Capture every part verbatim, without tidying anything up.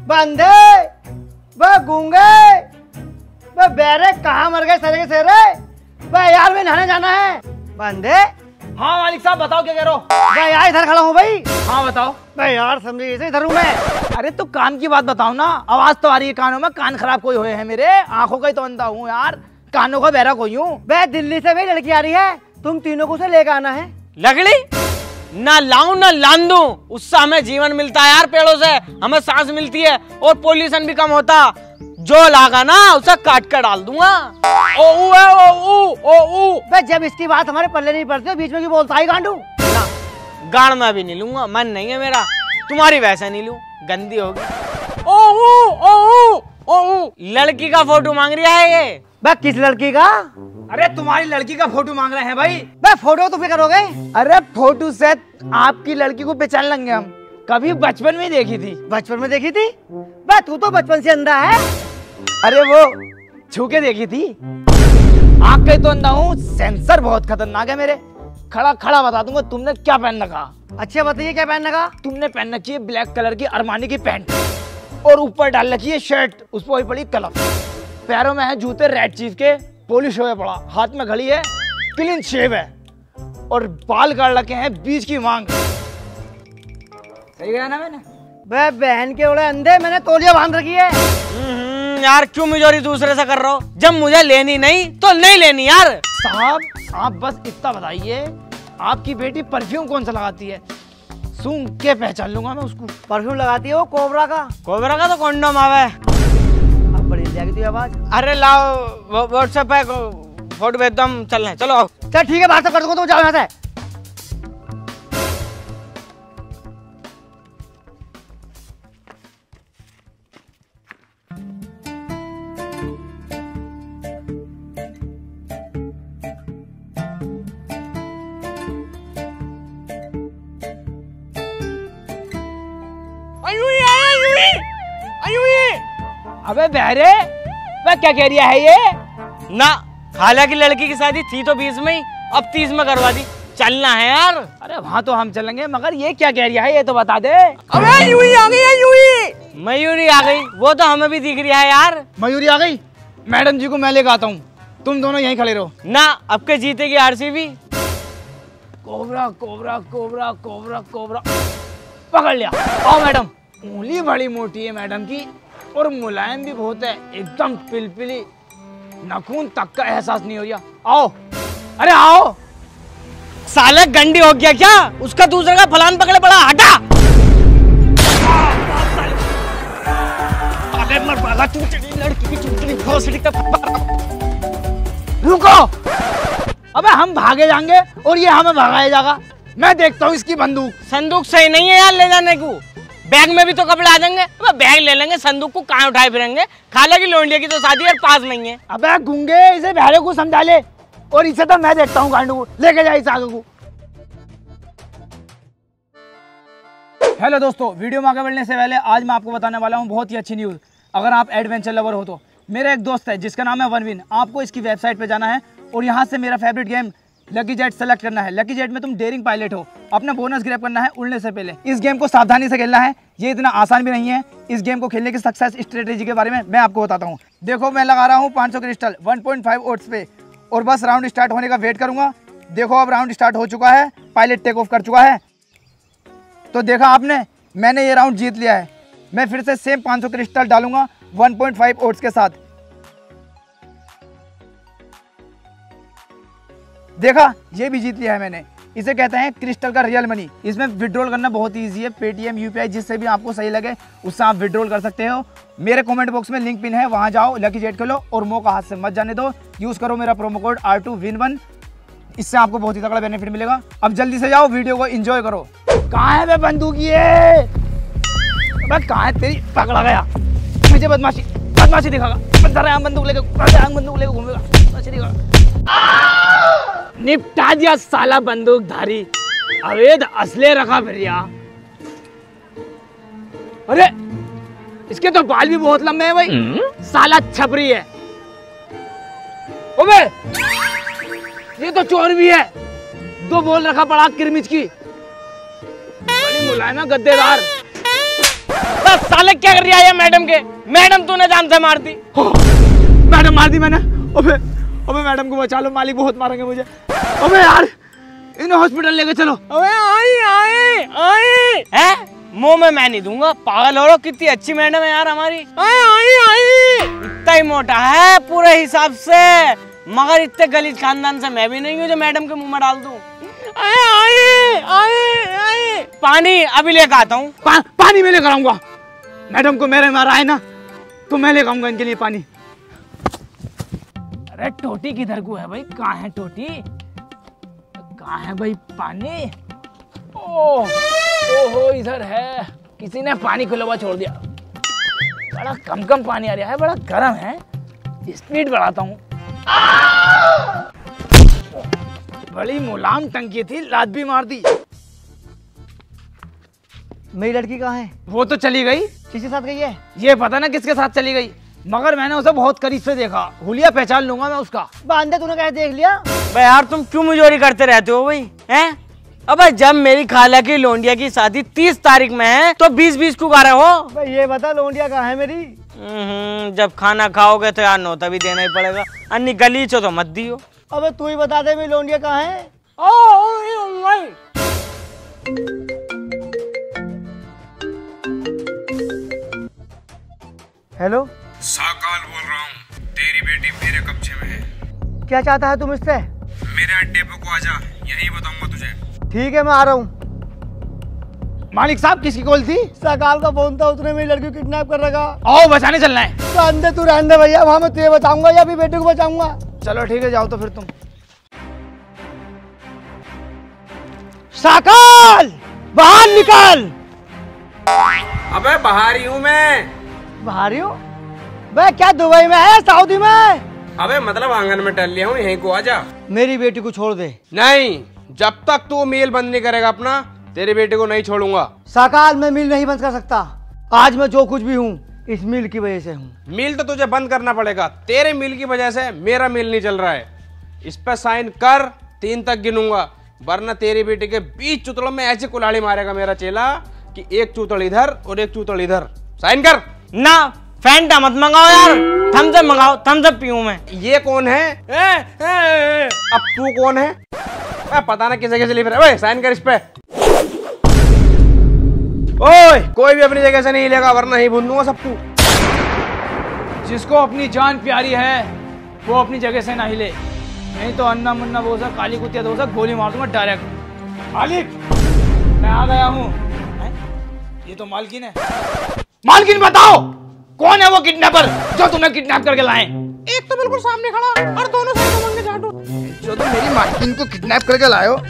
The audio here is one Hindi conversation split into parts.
बंदे बे गूंगे बे बेरे कहाँ मर गए सरे के सेरे? बे यार मैं नहाने जाना है। बंदे हाँ मालिक साहब बताओ क्या कह रहे हो? बे यार इधर खड़ा हूँ भाई। हाँ बताओ। बे यार समझे इसे इधर हूँ मैं। अरे तो कान की बात बताओ ना, आवाज तो आ रही है कानों में, कान खराब कोई हुए है मेरे, आंखों का ही तो अंधा हूँ यार, कानों का बहरा कोई हूँ। बे दिल्ली से भाई लड़की आ रही है, तुम तीनों को उसे लेकर आना है। लकड़ी ना लाऊं ना लान दूं, उससे हमें जीवन मिलता है यार, पेड़ों से हमें सांस मिलती है और पोल्यूशन भी कम होता। जो लागा ना उसे काट कर डाल दूंगा। ओ ऊ है ओ ऊ ओ ऊ। बे जब इसकी बात हमारे पल्ले नहीं पड़ती बीच में की बोलता ही गांडू। ना गाड़ में भी नहीं लूंगा, मन नहीं है मेरा, तुम्हारी वैसे नहीं लूं, गंदी होगी। ओ ऊ ओ ऊ ओ ऊ। लड़की का फोटो मांग रहा है ये। बे किस लड़की का? अरे तुम्हारी लड़की का फोटो मांग रहे हैं भाई। बे फोटो तो फिर करोगे? अरे फोटो से आपकी लड़की को पहचान लेंगे हम, कभी बचपन में देखी थी। बचपन में देखी थी? बे तू तो बचपन से अंधा है। अरे वो छू के देखी थी। आँख के तो अंधा हूँ, सेंसर बहुत खतरनाक है मेरे। खड़ा खड़ा बता दूंगा तुमने क्या पहन रखा। अच्छा बताइए क्या पहन रखा? तुमने पहन रखी है ब्लैक कलर की अरमानी की पैंट और ऊपर डाल रखी है शर्ट, उस पर पड़ी कलम। पैरों में है जूते रेड चीफ के, पॉलिश हुए पड़ा, हाथ में घड़ी है, क्लीन शेव है और बाल काट रखे हैं बीच की मांग। सही गया ना मैंने? बे बहन के ओले अंधे, मैंने तौलिया बांध रखी है। यार क्यों मुझे दूसरे से कर रहे हो? जब मुझे लेनी नहीं तो नहीं लेनी यार। साहब आप बस इतना बताइए, आपकी बेटी परफ्यूम कौन सा लगाती है? सूंघ के पहचान लूंगा मैं उसको। परफ्यूम लगाती है वो कोबरा का। कोबरा का तो कॉन्डोम आवे। अब बड़ी जाएगी तुझे आवाज। अरे लाओ व्हाट्सएप पे फोटो भेज दो, हम चल रहे हैं। चलो चल ठीक है, बात कर दूंगा, तुम जाओ यहाँ से। अबे बहरे वह क्या कह रहा है ये? ना खाला की लड़की की शादी थी तो बीस में ही, अब तीस में करवा दी। चलना है यार। अरे वहाँ तो हम चलेंगे, मगर ये क्या कह रहा है ये तो बता दे। अबे यूही आ गई है, यूही मयूरी आ गई, वो तो हमें भी दिख रहा है यार। मयूरी आ गई? मैडम जी को मैं लेकर आता हूँ, तुम दोनों यहीं खड़े रहो। ना अब के जीतेगी RCB. Cobra cobra cobra cobra cobra पकड़ लिया। आओ मैडम। उंगली बड़ी मोटी है मैडम की और मुलायम भी बहुत है, एकदम पिलपिली, नाखून तक का एहसास नहीं हो रहा। आओ, अरे आओ। साले गंडी हो गया क्या? उसका दूसरे का फलान पकड़े पड़ा, हटा। अरे मर भागा चूचड़ी, लड़की की चूचड़ी भोसड़ी का। रुको, अबे हम भागे जाएंगे और ये हमें भगाया जाएगा। मैं देखता हूँ इसकी बंदूक। संदूक सही नहीं है यार ले जाने को, बैग में भी तो कपड़े आ जाएंगे। अबे बैग ले लेंगे, संदूक को कहाँ उठाए फिरेंगे? खाला की लोंडिया की तो शादी यार पास नहीं है। अबे गूंगे, इसे बहरे को समझा ले, और इसे तो मैं देखता हूँ गांडू को, लेके जा इस आगे को। हेलो दोस्तों, वीडियो में आगे बढ़ने से पहले आज मैं आपको बताने वाला हूँ बहुत ही अच्छी न्यूज़। अगर आप एडवेंचर लवर हो तो मेरा एक दोस्त है जिसका नाम है वनविन, आपको इसकी वेबसाइट पे जाना है और यहाँ से मेरा favourite game lucky jet select करना है। लकी जेट में तुम डेयरिंग पायलट हो, अपना बोनस ग्रैब करना है उड़ने से पहले। इस गेम को सावधानी से खेलना है, ये इतना आसान भी नहीं है। इस गेम को खेलने की सक्सेस स्ट्रेटेजी के बारे में मैं आपको बताता हूँ। देखो मैं लगा रहा हूँ पाँच सौ crystal one point five odds पे और बस राउंड स्टार्ट होने का वेट करूंगा। देखो अब राउंड स्टार्ट हो चुका है, पायलट टेक ऑफ कर चुका है। तो देखा आपने, मैंने ये राउंड जीत लिया है। मैं फिर से सेम पाँच सौ क्रिस्टल डालूंगा वन पॉइंट फाइव ओट्स के साथ। देखा, ये भी जीत लिया है मैंने। इसे कहते हैं क्रिस्टल का रियल मनी। इसमें विड्रॉल करना बहुत इजी है, पेटीएम यूपीआई जिससे भी आपको सही लगे उससे आप विड्रॉल कर सकते हो। मेरे कमेंट बॉक्स में लिंक पिन है, वहां जाओ, लकी जेट खेलो और मौका हाथ से मत जाने दो। यूज करो मेरा promo code R two win one, इससे आपको बहुत ही तगड़ा बेनिफिट मिलेगा। अब जल्दी से जाओ, वीडियो को एंजॉय करो। कहाँ है वे बंदूक? ये कहाँ है तेरी? पकड़ा गया मुझे, बदमाशी बदमाशी दिखागा। बंदूक लेके बंदूक लेके घूमेगा, बदमाशी दिखागा। निपटा दिया साला बंदूकधारी, अवैध असले रखा फिर यार। अरे इसके तो बाल भी बहुत लंबे हैं भाई, साला छपरी है। ओबे ये तो चोर भी है, दो बोल रखा पड़ा किरमिच की, बड़ी मुलायम है, गद्देदार। बस साले क्या कर रहा है मैडम के? मैडम तूने जान से मार दी। मैडम मार दी मैंने। अबे अबे मैडम को बचा लो, मालिक बहुत मारेंगे मुझे। अबे यार इन्हें हॉस्पिटल लेके चलो। अबे आई आई आई है, मुंह में मैं नहीं दूंगा, पागल हो रहा। कितनी अच्छी मैडम है यार हमारी। आई आई आई इतना ही मोटा है पूरे हिसाब से, मगर इतने गलीज खानदान से मैं भी नहीं हूँ जो मैडम के मुंह में डाल दूं। आई आई आई आई पानी अभी लेकर आता हूँ। पा, पानी मैं लेकर आऊंगा। मैडम को मेरे मारा है ना, तो मैं लेकर आऊंगा इनके लिए पानी। अरे टोटी किधर को है भाई? कहाँ है टोटी? कहाँ है भाई पानी? ओह ओहो इधर है। किसी ने पानी खुला हुआ छोड़ दिया। बड़ा कम कम पानी आ रहा है, बड़ा गर्म है। स्पीड बढ़ाता हूँ। बड़ी मुलायम टंकी थी, लात भी मार दी। मेरी लड़की कहाँ है? वो तो चली गई। किसके साथ गई है? ये पता ना किसके साथ चली गई, मगर मैंने उसे बहुत करीब से देखा। हुलिया पहचान लूंगा मैं उसका। बांधे तूने कैसे देख लिया? भाई यार तुम क्यों मुजोरी करते रहते हो भाई? हैं? अबे जब मेरी खाला की लोंडिया की शादी तीस तारीख में है तो बीस बीस को गा रहे हो? भाई ये बता लोंडिया कहाँ है मेरी? जब खाना खाओगे तो यार नौता भी देना ही पड़ेगा। अन्नी गलीच हो तो मत दियो। अबे तू ही बता दे मेरी लोंडिया कहाँ है? ओ, ओ, ओ, ओ, हेलो साकाल बोल रहा हूँ, तेरी बेटी मेरे कब्जे में है। क्या चाहता है तुम इससे? मेरे अड्डे पे को आजा, यही बताऊंगा तुझे। ठीक है मैं आ रहा हूँ। मालिक साहब किसकी कॉल थी? सकाल का फोन था, उसने मेरी लड़की को किडनैप कर रखा। आओ बचाने चलना है। बांधे तू रहने दे भैया, वहाँ मैं तुझे बचाऊंगा या फिर बेटे को बचाऊंगा। चलो ठीक है, जाओ तो फिर तुम। साकाल बाहर निकल। अबे बाहर ही हूँ मैं। बाहर ही हो? भाई क्या दुबई में है, सऊदी में? अबे मतलब आंगन में टहल लिया हूँ, यहीं को आजा। मेरी बेटी को छोड़ दे। नहीं, जब तक तू मील बंद नहीं करेगा अपना, तेरे बेटे को नहीं छोड़ूंगा। साकाल मैं मिल नहीं बंद कर सकता। आज मैं जो कुछ भी हूँ इस मिल की वजह से हूँ। मिल तो तुझे बंद करना पड़ेगा। तेरे मिल की वजह से मेरा मिल नहीं चल रहा है। इस पे साइन कर, तीन तक गिनूंगा, वरना तेरी बेटी के बीच चुतड़ों में ऐसी कुल्हाड़ी मारेगा मेरा चेला कि एक चूतड़ इधर और एक चूतड़ इधर। साइन कर। ना फैंटा मत मंगाओ यार, थम्स अप मंगाओ, थम्स अप पीऊं मैं। ये कौन है? ए, ए, ए, अब तू कौन है? आ, पता ना किसे किसे लिख रहा है। साइन कर इस पे। ओए कोई भी अपनी जगह से नहीं लेगा, वरना ही भून दूंगा सब तू। जिसको अपनी जान प्यारी है वो अपनी जगह से ना हिले, नहीं तो अन्ना मुन्ना बोसा काली कुतिया दोसा गोली मार दूंगा डायरेक्ट। मालिक मैं आ गया हूँ। ये तो मालकिन है। मालकिन बताओ कौन है वो किडनैपर जो तुम्हें किडनैप करके लाए? एक तो बिल्कुल सामने खड़ा और दोनों साइड मंगे झाटू। जो तुम मेरी मालकिन को किडनैप करके लाए हो।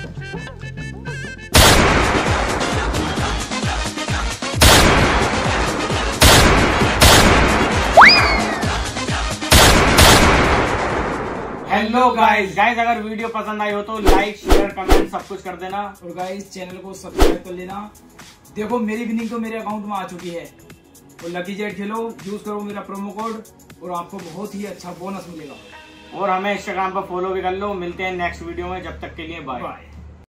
हेलो गाइस गाइस अगर वीडियो पसंद आई हो तो लाइक शेयर कमेंट सब कुछ कर देना, और गाइस चैनल को सब्सक्राइब कर लेना। देखो मेरी विनिंग तो मेरे अकाउंट में आ चुकी है, तो लकी जेट खेलो, यूज करो मेरा प्रोमो कोड और आपको बहुत ही अच्छा बोनस मिलेगा। और हमें इंस्टाग्राम पर फॉलो भी कर लो। मिलते हैं नेक्स्ट वीडियो में, जब तक के लिए बाय।